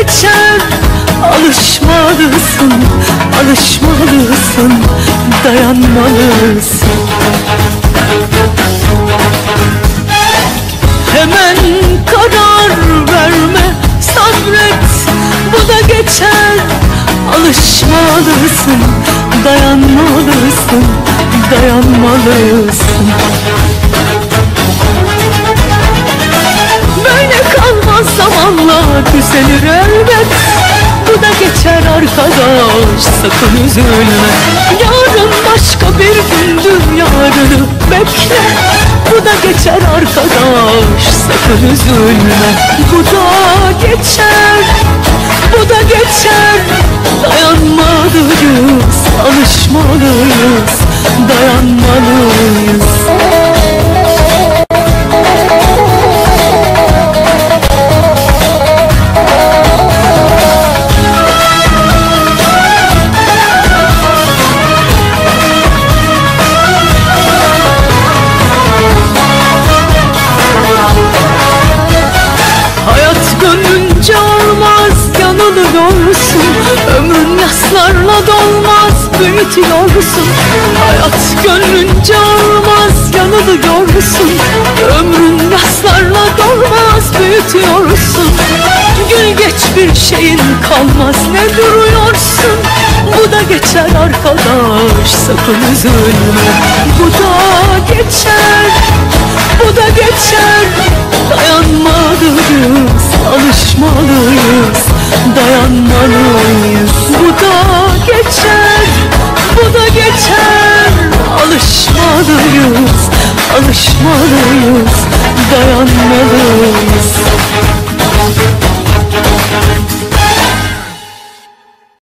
geçer. Alışmalısın, alışmalısın, dayanmalısın. Hemen karar verme, sabret, bu da geçer. Alışmalısın, dayanmalısın, dayanmalısın. Böyle kalmaz, zamanla düzelir elbet. Bu da geçer arkadaş, sakın üzülme. Yarın başka bir gündür, yarını bekle. Bu da geçer arkadaş, sakın üzülme. Bu da geçer, bu da geçer. Dayanmalıyız, alışmalıyız, dayanmalıyız. Ömrün yaslarla dolmaz, büyütüyorsun. Hayat gönlünce olmaz, yanılıyorsun. Ömrün yaslarla dolmaz, büyütüyorsun. Gül geç, bir şeyin kalmaz, ne duruyorsun? Bu da geçer arkadaş, sakın üzülme. Bu da geçer, bu da geçer. Dayanmalıyız, alışmalıyız, dayanmalıyız. Bu